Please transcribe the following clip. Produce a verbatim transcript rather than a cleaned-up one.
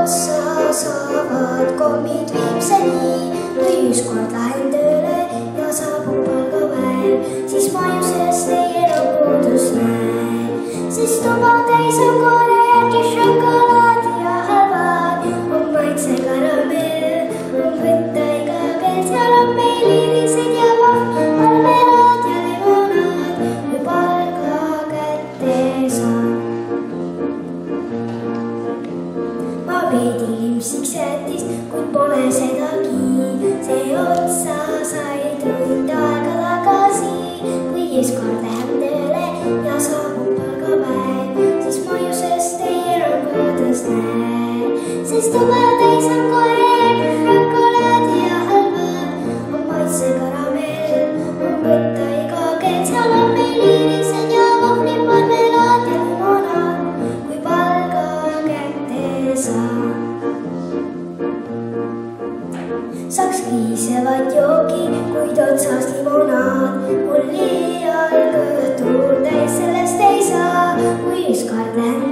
otsa saavad kommid viimseni. Kui ükskord lähen tööle ja saabub palgapäev, siis majusest ei enam puudust näe. Sest tuba täis on koorejääki, šokolaadi ja halvad, on maitse karamell, on võtta iga kell, seal on meil irised ja vahv, marmelaad ja limonaad, kui palga kätte saab. Ma veidi limpsiks jättis, kuid pole sedagi, see otsa sai tund aega tagasi. Kui ükskord lähen tööle ja saabub palgapäev, siis majusest ei enam puudust näe. Sest tuba täis on koorejääki, šokolaadi ja halvad, on maitse karamell, on võtta iga kell, seal on meil irised ja vahvlid, marmelaad ja limonaad, kui palga kätte saab. Saaks kiisevat jooki, kuid otsas limonaad, mul liial kõhtul täis sellest ei saa. Kui ükskord lähen